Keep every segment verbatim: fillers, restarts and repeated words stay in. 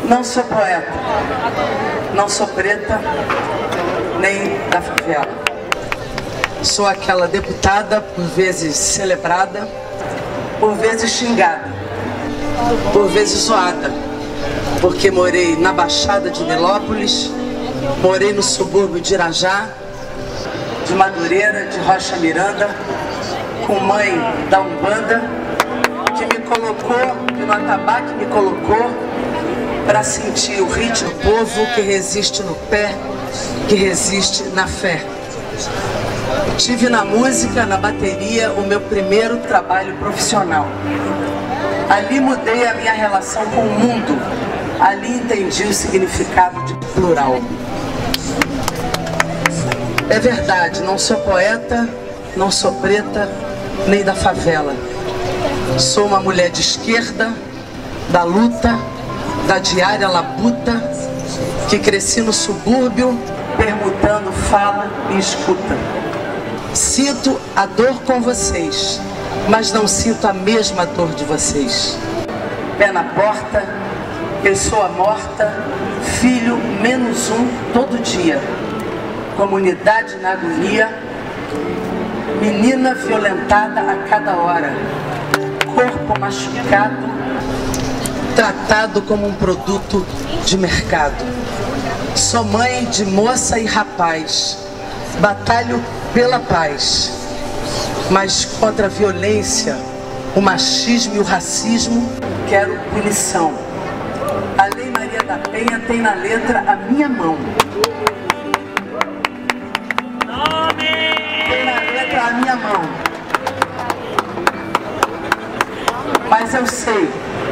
Não sou poeta, não sou preta, nem da favela. Sou aquela deputada, por vezes celebrada, por vezes xingada, por vezes zoada, porque morei na Baixada de Nilópolis, morei no subúrbio de Irajá, de Madureira, de Rocha Miranda, com mãe da Umbanda, que me colocou, que no atabaque me colocou para sentir o ritmo do povo que resiste no pé, que resiste na fé. Tive na música, na bateria, o meu primeiro trabalho profissional. Ali mudei a minha relação com o mundo. Ali entendi o significado de plural. É verdade, não sou poeta, não sou preta, nem da favela. Sou uma mulher de esquerda, da luta, da diária labuta, que cresci no subúrbio, permutando fala e escuta. Sinto a dor com vocês, mas não sinto a mesma dor de vocês. Pé na porta, pessoa morta, filho menos um todo dia. Comunidade na agonia, menina violentada a cada hora. Corpo machucado, tratado como um produto de mercado. Sou mãe de moça e rapaz, batalho pela paz, mas contra a violência, o machismo e o racismo, quero punição. A Lei Maria da Penha tem na letra a minha mão. Tem na letra a minha mão. Mas eu sei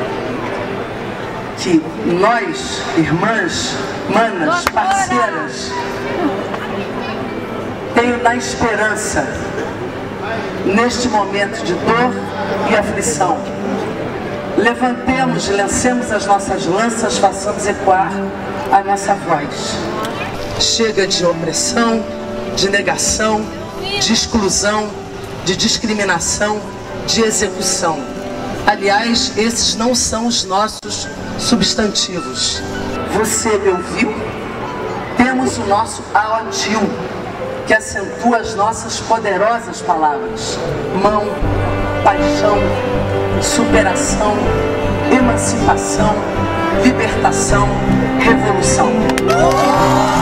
que nós, irmãs, manas, parceiras, tenho na esperança, neste momento de dor e aflição, levantemos, lancemos as nossas lanças, façamos ecoar a nossa voz. Chega de opressão, de negação, de exclusão, de discriminação, de execução. Aliás, esses não são os nossos substantivos. Você me ouviu? Temos o nosso aotil, que acentua as nossas poderosas palavras. Mão, paixão, superação, emancipação, libertação, revolução.